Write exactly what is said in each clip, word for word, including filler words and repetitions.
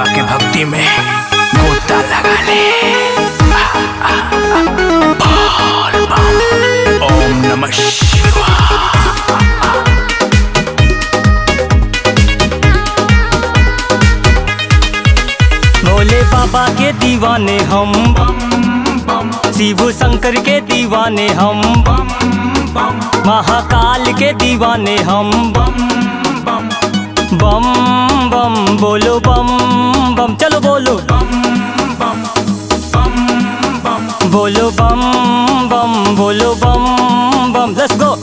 के भक्ति में गोता लगा ले। बोल बम ओम नमः शिवाय। भोले बाबा के दीवाने हम, शिव शंकर के दीवाने हम, महाकाल के दीवाने हम। बम बम बोलो बम बम, चलो बोलो बोलो बम बम, बोलो बम बम, लेट्स गो।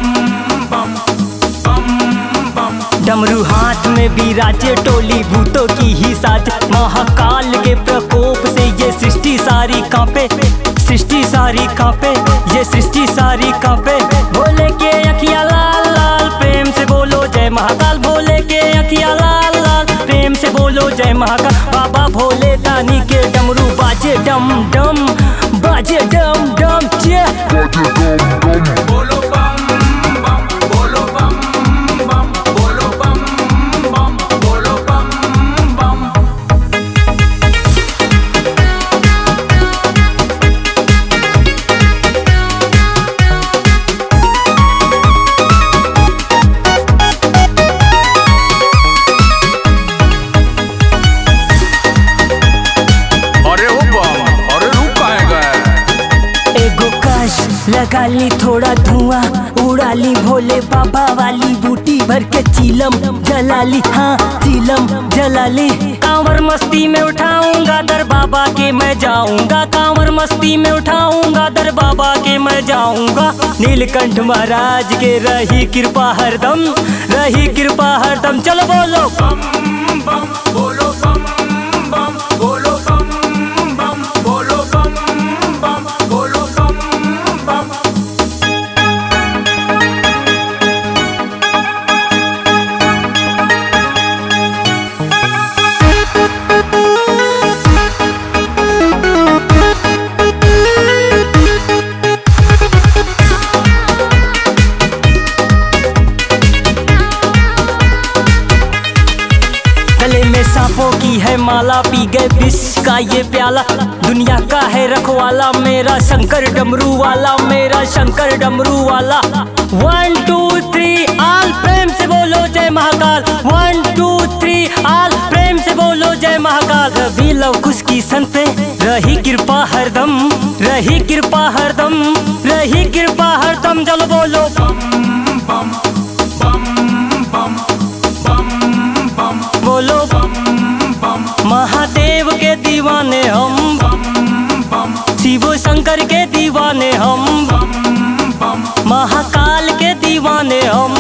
डमरू हाथ में बिराजे, टोली भूतों की ही साज, महाकाल के प्रकोप से ये सृष्टि सारी कांपे, सृष्टि सारी कांपे, ये सृष्टि सारी कांपे। भोले के अखियाँ लाल लाल, प्रेम से बोलो जय महाकाल। भोले के अखियाँ लाल लाल, प्रेम से बोलो जय महाकाल। बाबा भोले दानी के डमरू बाजे डम डम, बाजे डम डम, जे बोलो बम बम, बोलो बम बम, बोलो बम बम, बोलो बम बम। लगा ली थोड़ा धुआं, उड़ा ली भोले बाबा वाली बूटी भर के चीलम जला ली, हाँ चीलम जला ली। कांवर मस्ती में उठाऊंगा, दर बाबा के मैं जाऊंगा। कांवर मस्ती में उठाऊंगा, दर बाबा के मैं जाऊंगा। नीलकंठ महाराज के रही कृपा हरदम, रही कृपा हरदम। चलो बोलो बम बम, बोलो बम बम, बोलो बम बम, बोलो बम बम, बोलो बम बम। गले में सांपों की है माला, पी गए विष का ये प्याला। दुनिया का है रखवाला मेरा शंकर डमरू वाला, मेरा शंकर डमरू वाला। वन टू थ्री आल, प्रेम से बोलो जय महाकाल। वन टू थ्री आल, प्रेम से बोलो जय महाकाल। रवि लव कुश की सन पे रही कृपा हरदम, रही कृपा हरदम, रही कृपा हरदम। चलो बोलो बम बम बम बम बम बम, बोलो बम बम। महादेव के दीवाने हम, शिव शंकर के दीवाने हम, महाकाल के दीवाने हम।